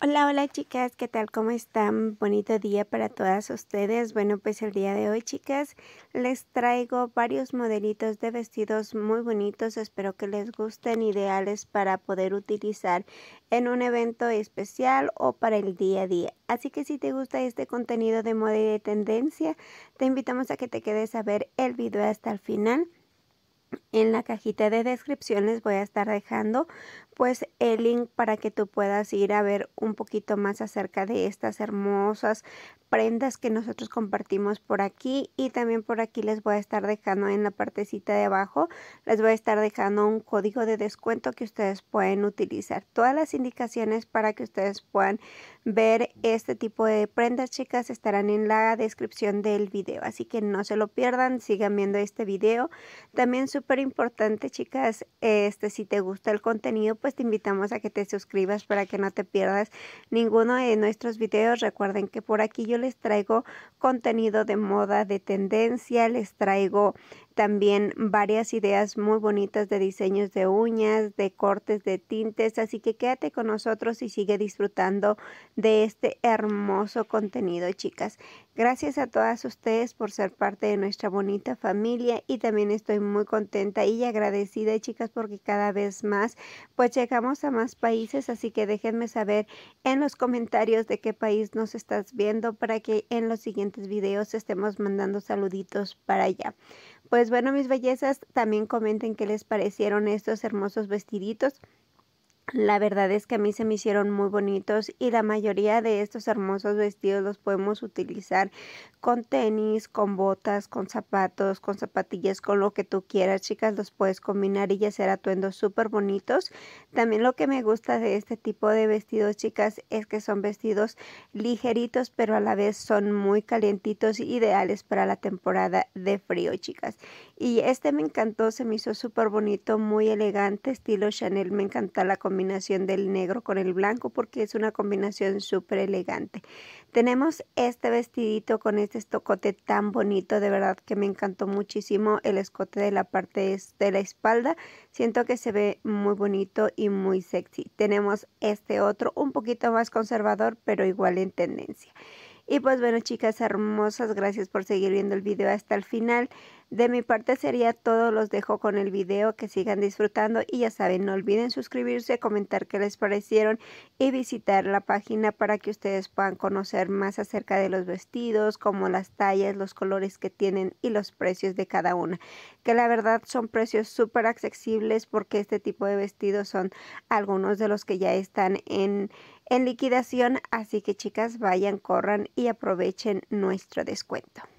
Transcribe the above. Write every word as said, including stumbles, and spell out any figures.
Hola, hola chicas, ¿qué tal? ¿Cómo están? Bonito día para todas ustedes. Bueno, pues el día de hoy, chicas, les traigo varios modelitos de vestidos muy bonitos. Espero que les gusten, ideales para poder utilizar en un evento especial o para el día a día. Así que si te gusta este contenido de moda y de tendencia, te invitamos a que te quedes a ver el video hasta el final. En la cajita de descripción les voy a estar dejando pues el link para que tú puedas ir a ver un poquito más acerca de estas hermosas prendas que nosotros compartimos por aquí, y también por aquí les voy a estar dejando en la partecita de abajo, les voy a estar dejando un código de descuento que ustedes pueden utilizar. Todas las indicaciones para que ustedes puedan ver este tipo de prendas, chicas, estarán en la descripción del video, así que no se lo pierdan, sigan viendo este video. También súper importante, chicas, este si te gusta el contenido, pues te invitamos a que te suscribas para que no te pierdas ninguno de nuestros videos. Recuerden que por aquí yo les traigo contenido de moda, de tendencia, les traigo también varias ideas muy bonitas de diseños de uñas, de cortes de tintes, así que quédate con nosotros y sigue disfrutando de este hermoso contenido, chicas. Gracias a todas ustedes por ser parte de nuestra bonita familia, y también estoy muy contenta y agradecida, chicas, porque cada vez más pues llegamos a más países, así que déjenme saber en los comentarios de qué país nos estás viendo para que en los siguientes videos estemos mandando saluditos para allá. Pues bueno, mis bellezas, también comenten qué les parecieron estos hermosos vestiditos. La verdad es que a mí se me hicieron muy bonitos, y la mayoría de estos hermosos vestidos los podemos utilizar con tenis, con botas, con zapatos, con zapatillas, con lo que tú quieras, chicas. Los puedes combinar y hacer atuendos súper bonitos. También lo que me gusta de este tipo de vestidos, chicas, es que son vestidos ligeritos, pero a la vez son muy calientitos, ideales para la temporada de frío, chicas. Y este me encantó, se me hizo súper bonito, muy elegante, estilo Chanel. Me encanta la combinación del negro con el blanco porque es una combinación súper elegante. Tenemos este vestidito con este estocote tan bonito, de verdad que me encantó muchísimo el escote de la parte de la espalda. Siento que se ve muy bonito y muy sexy. Tenemos este otro un poquito más conservador, pero igual en tendencia. Y pues bueno, chicas hermosas, gracias por seguir viendo el video hasta el final. De mi parte sería todo, los dejo con el video, que sigan disfrutando y ya saben, no olviden suscribirse, comentar qué les parecieron y visitar la página para que ustedes puedan conocer más acerca de los vestidos, como las tallas, los colores que tienen y los precios de cada una, que la verdad son precios súper accesibles porque este tipo de vestidos son algunos de los que ya están en en liquidación, así que chicas, vayan, corran y aprovechen nuestro descuento.